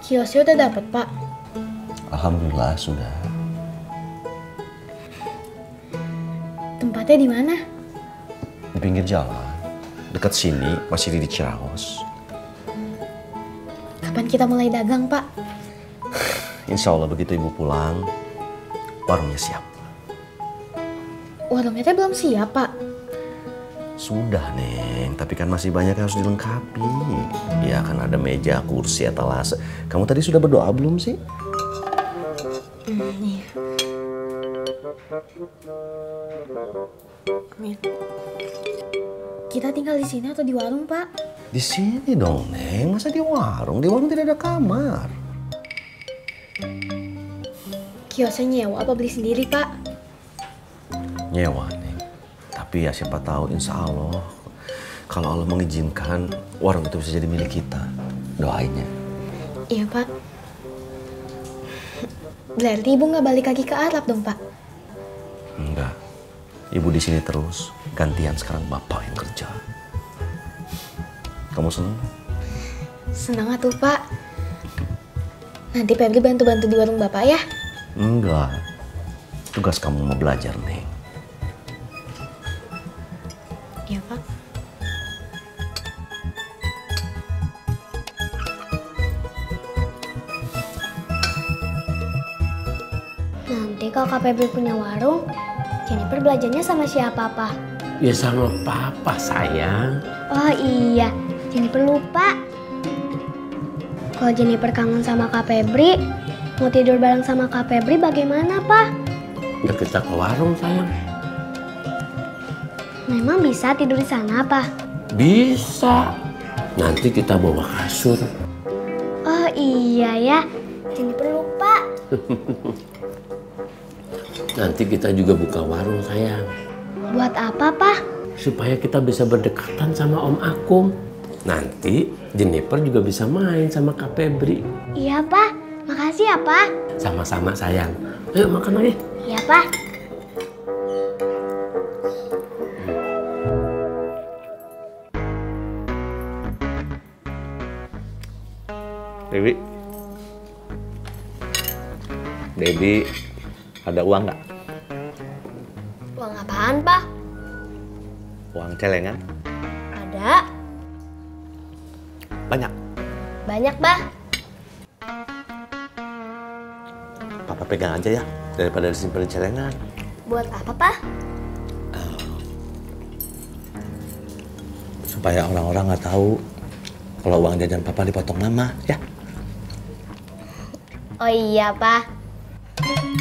Kiosnya udah dapet, Pak? Alhamdulillah sudah. Tempatnya di mana? Di pinggir jalan. Dekat sini, masih di Ciraos. Kapan kita mulai dagang, Pak? Insya Allah begitu ibu pulang, warungnya siap. Warungnya belum siap, Pak. Sudah, Neng. Tapi kan masih banyak yang harus dilengkapi. Ya kan ada meja, kursi, etalase. Kamu tadi sudah berdoa belum sih? Iya. Amin. Kita tinggal di sini atau di warung, Pak? Di sini dong, Neng. Masa di warung? Di warung tidak ada kamar. Kiosnya nyewa apa beli sendiri, Pak? Nyewa, Neng. Tapi ya siapa tahu, insya Allah. Kalau Allah mengizinkan, warung itu bisa jadi milik kita. Doainnya. Iya, Pak. Berarti Ibu nggak balik lagi ke Arab dong, Pak? Enggak. Ibu di sini terus. Gantian sekarang bapak yang kerja. Kamu senang? Senang atuh, Pak. Nanti Febri bantu-bantu di warung Bapak ya? Enggak. Tugas kamu mau belajar, Neng. Iya, Pak. Nanti kalau Kak Febri punya warung, Jennifer belajarnya sama siapa, Pak? Ya sama papa, sayang. Oh iya, Jennifer lupa. Kalau Jennifer kangen sama Kak Febri, mau tidur bareng sama Kak Febri bagaimana, Pak? Ya kita ke warung, sayang. Memang bisa tidur di sana, Pak? Bisa. Nanti kita bawa kasur. Oh iya ya, Jennifer lupa. Nanti kita juga buka warung, sayang. Buat apa, Pak? Supaya kita bisa berdekatan sama Om Akum. Nanti Jennifer juga bisa main sama Kak Febri. Iya, Pak. Makasih ya, Pak. Sama-sama, sayang. Ayo makan lagi. Iya, Pak. Debbie, ada uang nggak? Uang apaan, Pak? Uang celengan? Ada. Banyak. Banyak, Pak. Papa pegang aja ya, daripada disimpan di celengan. Buat apa, Pak? Supaya orang-orang nggak tahu kalau uang jajan Papa dipotong Mama, ya? Oh iya, Pak.